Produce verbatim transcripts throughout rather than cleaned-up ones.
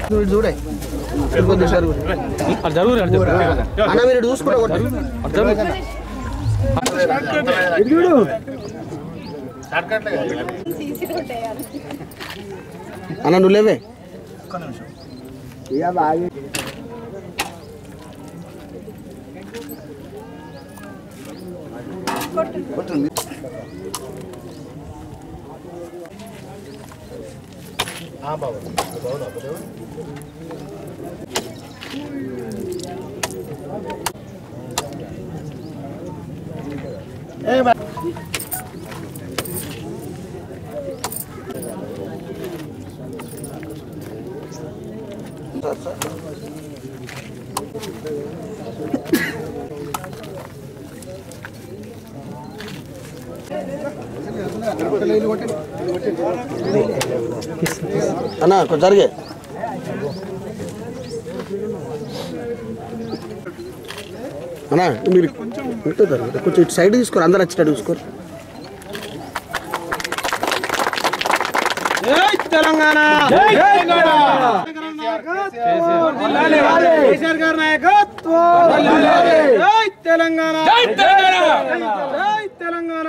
చూడే అన్న మీరు చూసుకుంటా అన్న నువ్వు లేవే అన్నా కొంచెం జరిగే అన్నా మీరు కొంచెం ఇటు సైడ్ తీసుకోరు అందరు వచ్చేటట్టు చూసుకోరు తెలంగాణ కేసీఆర్ గారి నాయకత్వం జై తెలంగాణ జై తెలంగాణ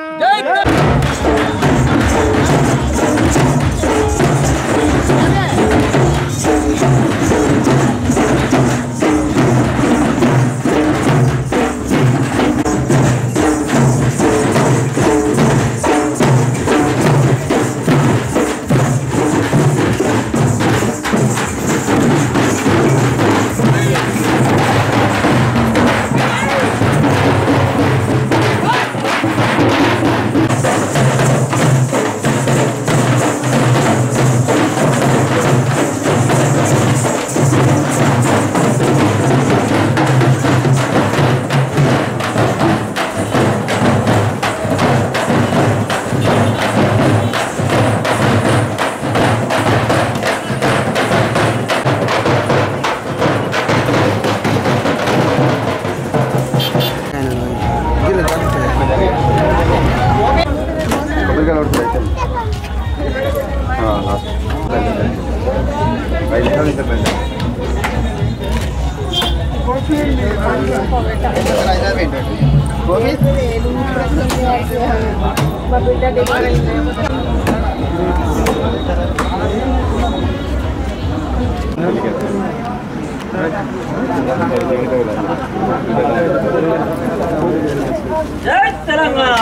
జై తెలంగాణ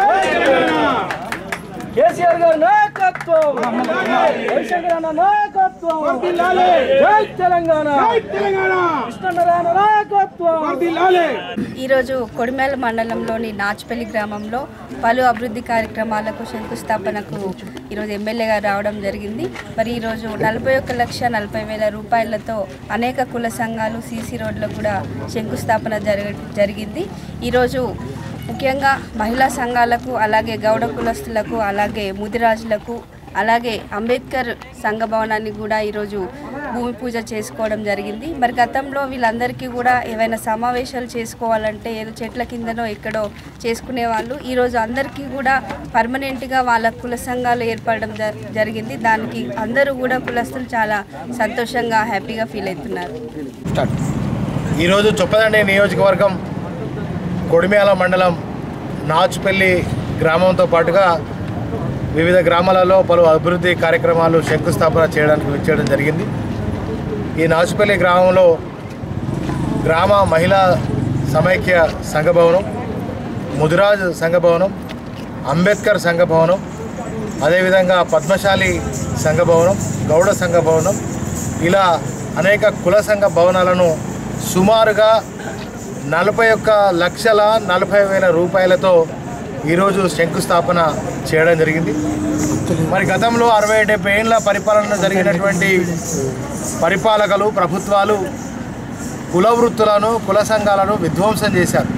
కేసీఆర్ గారి నాయకత్వం జయశంకర్ అన్న నాయకత్వం జై తెలంగాణ కృష్ణనారాయణ నాయకత్వం. ఈరోజు కొడిమేల మండలంలోని నాచుపల్లి గ్రామంలో పలు అభివృద్ధి కార్యక్రమాలకు శంకుస్థాపనకు ఈరోజు ఎమ్మెల్యే గారు రావడం జరిగింది. మరి ఈరోజు నలభై ఒక్క లక్ష నలభై వేల రూపాయలతో అనేక కుల సంఘాలు సీసీ రోడ్లకు కూడా శంకుస్థాపన జరగ జరిగింది ఈరోజు ముఖ్యంగా మహిళా సంఘాలకు, అలాగే గౌడ కులస్తులకు, అలాగే ముదిరాజులకు, అలాగే అంబేద్కర్ సంఘ భవనాన్ని కూడా ఈరోజు భూమి పూజ చేసుకోవడం జరిగింది. మరి గతంలో వీళ్ళందరికీ కూడా ఏవైనా సమావేశాలు చేసుకోవాలంటే ఏదో చెట్ల కిందనో ఎక్కడో చేసుకునే వాళ్ళు. ఈరోజు అందరికీ కూడా పర్మనెంట్గా వాళ్ళ కుల సంఘాలు ఏర్పడడం జరిగింది. దానికి అందరూ కూడా కులస్తులు చాలా సంతోషంగా హ్యాపీగా ఫీల్ అవుతున్నారు. ఈరోజు చొప్పదండి నియోజకవర్గం కొడిమేల మండలం నాచుపల్లి గ్రామంతో పాటుగా వివిధ గ్రామాలలో పలు అభివృద్ధి కార్యక్రమాలు శంకుస్థాపన చేయడానికి వచ్చేయడం జరిగింది. ఈ నాచుపల్లి గ్రామంలో గ్రామ మహిళా సమైక్య సంఘ భవనం, ముదిరాజ్ సంఘ భవనం, అంబేద్కర్ సంఘ భవనం, అదేవిధంగా పద్మశాలి సంఘ భవనం, గౌడ సంఘ భవనం, ఇలా అనేక కుల సంఘ భవనాలను సుమారుగా నలభై ఒక్క లక్షల నలభై వేల రూపాయలతో ఈరోజు శంకుస్థాపన చేయడం జరిగింది. మరి గతంలో అరవై డెబ్బై ఏళ్ళ పరిపాలన జరిగినటువంటి పరిపాలకులు, ప్రభుత్వాలు కుల వృత్తులను, కుల సంఘాలను విధ్వంసం చేశారు.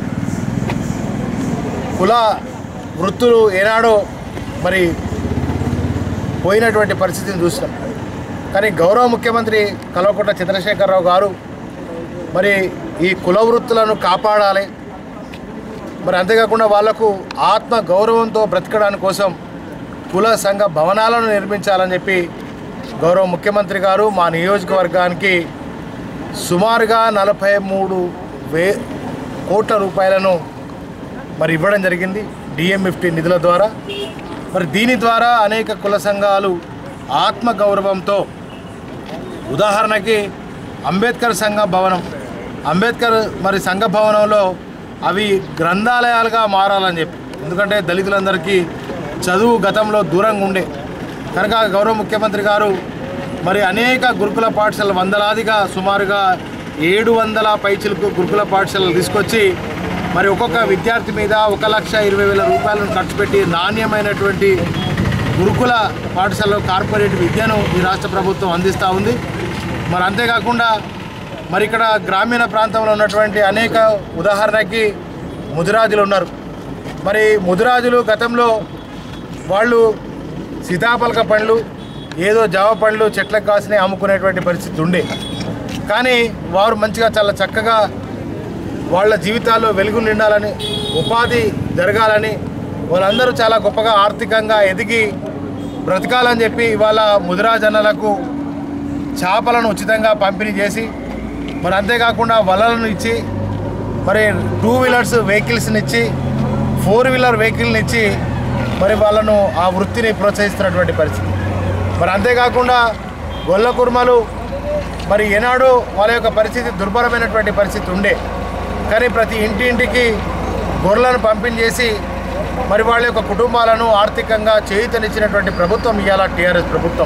కుల వృత్తులు ఏనాడో మరి పోయినటువంటి పరిస్థితిని చూసినాం. కానీ గౌరవ ముఖ్యమంత్రి కల్వకుంట్ల చంద్రశేఖరరావు గారు మరి ఈ కుల వృత్తులను కాపాడాలి, మరి అంతేకాకుండా వాళ్లకు ఆత్మ గౌరవంతో బ్రతకడానికి కోసం కుల సంఘ భవనాలను నిర్మించాలని చెప్పి గౌరవ ముఖ్యమంత్రి గారు మా నియోజకవర్గానికి సుమారుగా నలభై మూడు వే కోట్ల రూపాయలను మరి ఇవ్వడం జరిగింది డిఎంఎఫ్టి నిధుల ద్వారా. మరి దీని ద్వారా అనేక కుల సంఘాలు ఆత్మగౌరవంతో, ఉదాహరణకి అంబేద్కర్ సంఘ భవనం, అంబేద్కర్ మరి సంఘ భవనంలో అవి గ్రంథాలయాలుగా మారాలని చెప్పి, ఎందుకంటే దళితులందరికీ చదువు గతంలో దూరంగా ఉండే కనుక గౌరవ ముఖ్యమంత్రి గారు మరి అనేక గురుకుల పాఠశాలలు వందలాదిగా సుమారుగా ఏడు వందల పైచిలకు గురుకుల పాఠశాలలు తీసుకొచ్చి మరి ఒక్కొక్క విద్యార్థి మీద ఒక లక్ష ఇరవై వేల రూపాయలను ఖర్చు పెట్టి నాణ్యమైనటువంటి గురుకుల పాఠశాలలో కార్పొరేట్ విద్యను ఈ రాష్ట్ర ప్రభుత్వం అందిస్తూ ఉంది. మరి అంతేకాకుండా మరి ఇక్కడ గ్రామీణ ప్రాంతంలో ఉన్నటువంటి అనేక, ఉదాహరణకి ముదిరాజులు ఉన్నారు. మరి ముదిరాజులు గతంలో వాళ్ళు సీతాఫలక పండ్లు, ఏదో జామ పండ్లు చెట్లకు కాసినే అమ్ముకునేటువంటి పరిస్థితి ఉండే. కానీ వారు మంచిగా చాలా చక్కగా వాళ్ళ జీవితాల్లో వెలుగు నిండాలని, ఉపాధి జరగాలని, వాళ్ళందరూ చాలా గొప్పగా ఆర్థికంగా ఎదిగి బ్రతకాలని చెప్పి ఇవాళ ముదిరాజన్నలకు చేపలను ఉచితంగా పంపిణీ చేసి, మరి అంతేకాకుండా వలలను ఇచ్చి, మరి టూ వీలర్స్ వెహికల్స్ని ఇచ్చి, ఫోర్ వీలర్ వెహికల్ని ఇచ్చి మరి వాళ్ళను ఆ వృత్తిని ప్రోత్సహిస్తున్నటువంటి పరిస్థితి. మరి అంతేకాకుండా గొల్ల కుర్మలు మరి ఏనాడు వాళ్ళ యొక్క పరిస్థితి దుర్భరమైనటువంటి పరిస్థితి ఉండే. కానీ ప్రతి ఇంటి ఇంటికి గొర్రెలను పంపిణీ చేసి మరి వాళ్ళ యొక్క కుటుంబాలను ఆర్థికంగా చేయూతనిచ్చినటువంటి ప్రభుత్వం ఇవాళ టీఆర్ఎస్ ప్రభుత్వం.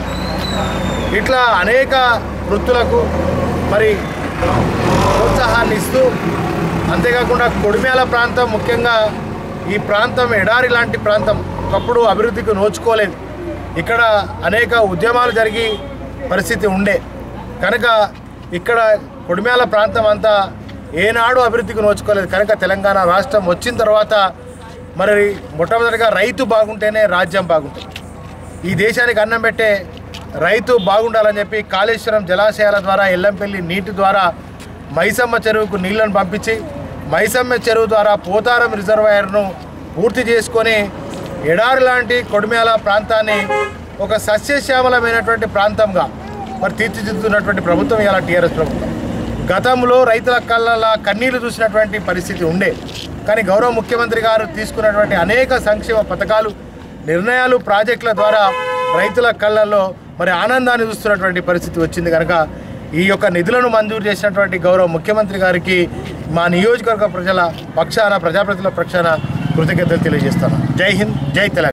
ఇట్లా అనేక వృత్తులకు మరి ప్రోత్సాహాన్ని ఇస్తూ, అంతేకాకుండా కొడిమ్యాల ప్రాంతం, ముఖ్యంగా ఈ ప్రాంతం ఎడారి లాంటి ప్రాంతం, ఒకప్పుడు అభివృద్ధికి నోచుకోలేదు. ఇక్కడ అనేక ఉద్యమాలు జరిగి పరిస్థితి ఉండే కనుక ఇక్కడ కొడిమ్యాల ప్రాంతం అంతా ఏనాడు అభివృద్ధికి నోచుకోలేదు. కనుక తెలంగాణ రాష్ట్రం వచ్చిన తర్వాత మరి మొట్టమొదటిగా రైతు బాగుంటేనే రాజ్యం బాగుంటుంది. ఈ దేశానికి అన్నం పెట్టే రైతు బాగుండాలని చెప్పి కాళేశ్వరం జలాశయాల ద్వారా, ఎల్లంపల్లి నీటి ద్వారా మైసమ్మ చెరువుకు నీళ్లను పంపించి, మైసమ్మ చెరువు ద్వారా పోతారం రిజర్వాయర్ను పూర్తి చేసుకొని ఎడారి లాంటి కొడిమ్యాల ప్రాంతాన్ని ఒక సస్యశ్యామలమైనటువంటి ప్రాంతంగా మరి తీర్చిదిద్దుతున్నటువంటి ప్రభుత్వం ఇవాళ టీఆర్ఎస్ ప్రభుత్వం. గతంలో రైతుల కళ్ళ కన్నీళ్లు చూసినటువంటి పరిస్థితి ఉండే. కానీ గౌరవ ముఖ్యమంత్రి గారు తీసుకున్నటువంటి అనేక సంక్షేమ పథకాలు, నిర్ణయాలు, ప్రాజెక్టుల ద్వారా రైతుల కళ్ళల్లో మరి ఆనందాన్ని చూస్తున్నటువంటి పరిస్థితి వచ్చింది. కనుక ఈ యొక్క నిధులను మంజూరు చేసినటువంటి గౌరవ ముఖ్యమంత్రి గారికి మా నియోజకవర్గ ప్రజల పక్షాన, ప్రజాప్రతినిధుల పక్షాన కృతజ్ఞతలు తెలియజేస్తాను. జై హింద్, జై తెలంగాణ.